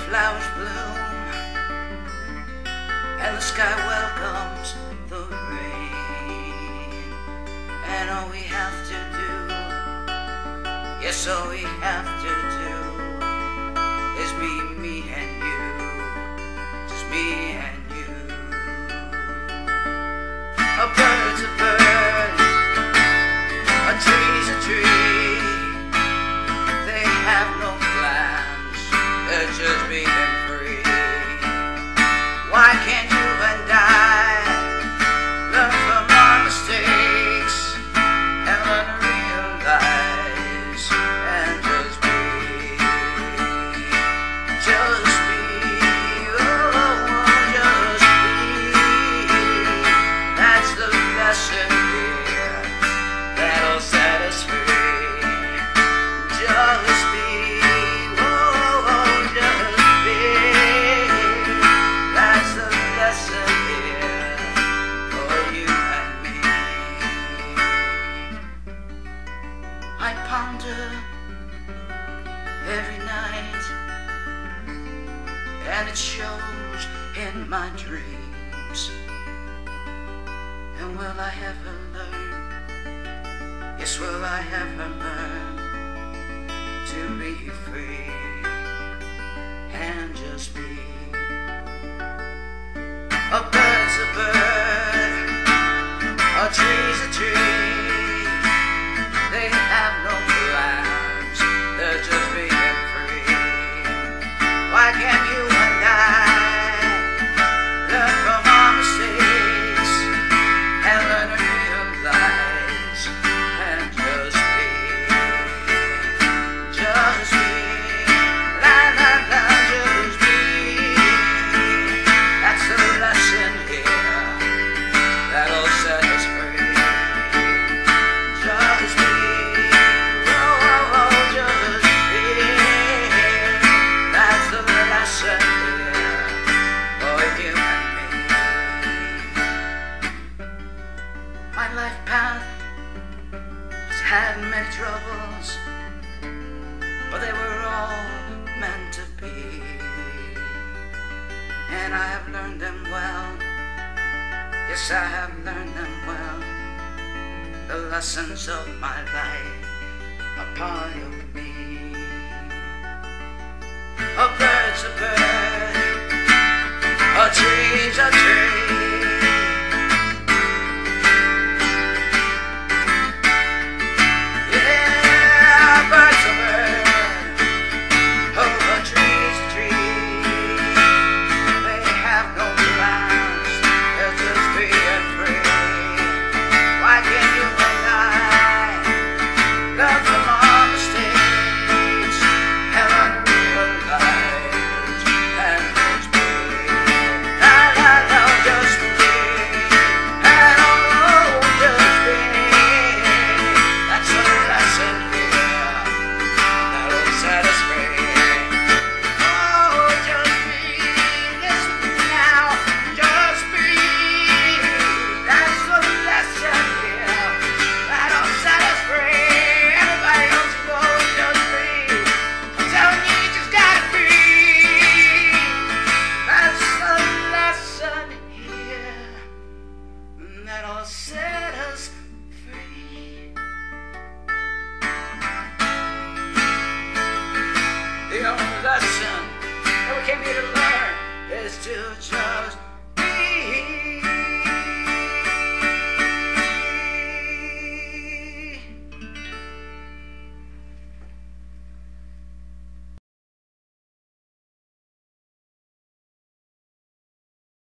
flowers bloom, and the sky welcomes the rain. And all we have to do, yes, all we have to do is be me and you, just me and you. A bird's a bird, a tree's a tree. They have no plans, they're just being free. Why can't you and I learn from our mistakes and learn to realize and just be? Just be, oh, just be. That's the lesson here that'll set us free. Just be, oh, just be. That's the lesson here for you and me. I ponder every night, and it shows in my dreams. And will I ever learn, yes, will I ever learn to be free and just be? A bird's a bird, a tree's a tree. They have no plans, they're just being free. Why can't you and I learn from our mistakes and learn to realize and just be? Just be, la la la, just be. That's the lesson here that'll set us free. Just be, oh, oh, oh, just be. That's the lesson here for you and me. My life path has had many troubles, but they were all meant to be. And I have learned them well, yes, I have learned them well. The lessons of my life are part of me. A bird's a bird, a tree's a tree. Yeah, a bird's a bird, oh, a tree's a tree. They have no plans, they're just being free. Why can't you and I learn from our mistakes and learn to realize and just be? La la la, just be, and oh, just be. That's the lesson here that'll set us free. Oh, just be, listen now, just be. That's the lesson here that'll set us free. Everybody else go, just be. I'm telling you, you just gotta be. That's the lesson here that'll set us free. The only lesson that we came here to learn is to just